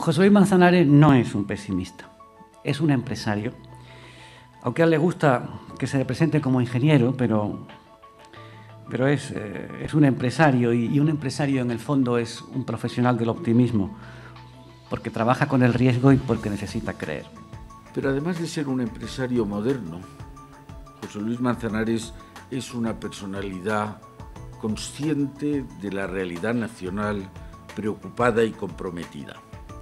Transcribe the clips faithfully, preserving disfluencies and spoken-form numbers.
José Luis Manzanares no es un pesimista, es un empresario. Aunque a él le gusta que se le presente como ingeniero, pero, pero es, eh, es un empresario y, y un empresario en el fondo es un profesional del optimismo, porque trabaja con el riesgo y porque necesita creer. Pero además de ser un empresario moderno, José Luis Manzanares es una personalidad consciente de la realidad nacional, preocupada y comprometida.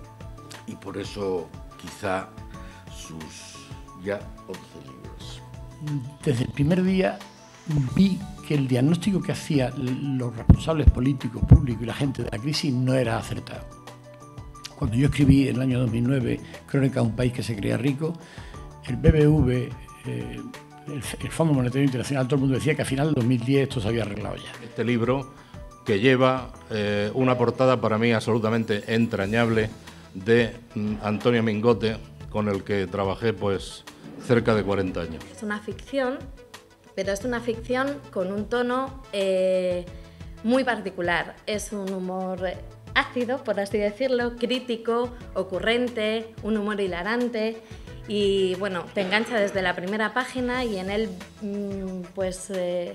Y por eso quizá sus ya once libros. Desde el primer día vi que el diagnóstico que hacían los responsables políticos, públicos y la gente de la crisis no era acertado. Cuando yo escribí en el año dos mil nueve Crónica de un país que se creía rico, el B B V, eh, el, el Fondo Monetario Internacional, todo el mundo decía que a final del dos mil diez esto se había arreglado ya. Este libro que lleva eh, una portada para mí absolutamente entrañable de mm, Antonio Mingote, con el que trabajé pues cerca de cuarenta años. Es una ficción, pero es una ficción con un tono eh, muy particular. Es un humor ácido, por así decirlo, crítico, ocurrente, un humor hilarante y bueno, te engancha desde la primera página y en él mmm, pues eh,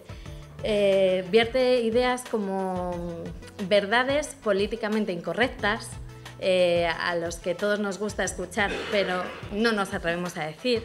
eh, vierte ideas como verdades políticamente incorrectas, eh, a los que todos nos gusta escuchar, pero no nos atrevemos a decir.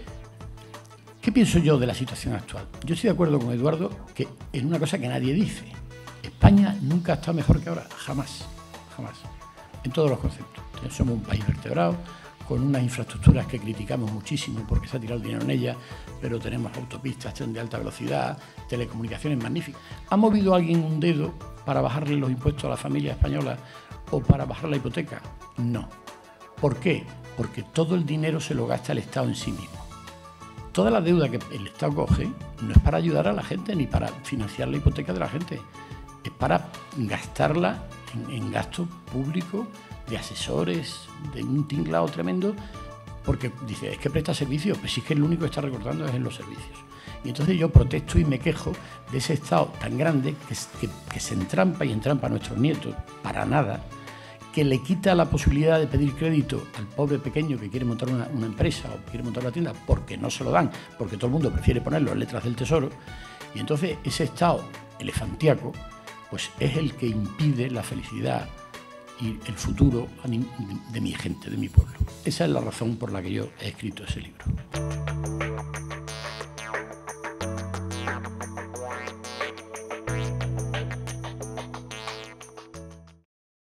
¿Qué pienso yo de la situación actual? Yo estoy de acuerdo con Eduardo que en una cosa que nadie dice. España nunca ha estado mejor que ahora, jamás. Jamás, en todos los conceptos. Somos un país vertebrado, con unas infraestructuras que criticamos muchísimo porque se ha tirado el dinero en ellas, pero tenemos autopistas, tren de alta velocidad, telecomunicaciones magníficas. ¿Ha movido alguien un dedo para bajarle los impuestos a la familia española o para bajar la hipoteca? No. ¿Por qué? Porque todo el dinero se lo gasta el Estado en sí mismo. Toda la deuda que el Estado coge no es para ayudar a la gente ni para financiar la hipoteca de la gente, es para gastarla En, en gasto público, de asesores, de un tinglado tremendo, porque dice, es que presta servicios, pues sí, es que lo único que está recortando es en los servicios. Y entonces yo protesto y me quejo de ese Estado tan grande que, que, que se entrampa y entrampa a nuestros nietos para nada, que le quita la posibilidad de pedir crédito al pobre pequeño que quiere montar una, una empresa o quiere montar una tienda porque no se lo dan, porque todo el mundo prefiere ponerlo en letras del Tesoro. Y entonces ese Estado elefantiaco pues es el que impide la felicidad y el futuro de mi gente, de mi pueblo. Esa es la razón por la que yo he escrito ese libro.